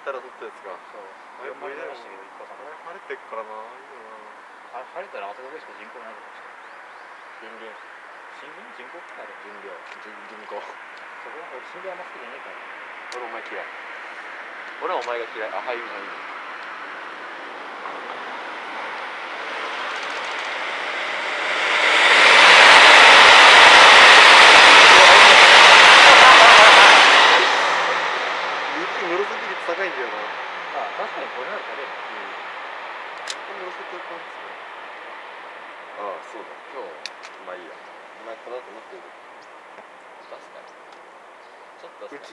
たら撮ったやつか。 そう。4枚出ましたけど、1個さん。 晴れてっからな。いいよ晴れたらあそこでしか人口ないのかもしれない。 人間人口ある人口そこは俺人口あんま好きじゃねえから。 俺お前嫌い。俺はお前が嫌い。あ、はい、はい。雪紫率高いんだよな。 あ、確かにこれなら食べる。 紫パンツ。ああ、そうだ。今日、まあいいや。お前この後待ってる。出すか。ちょっと出すか。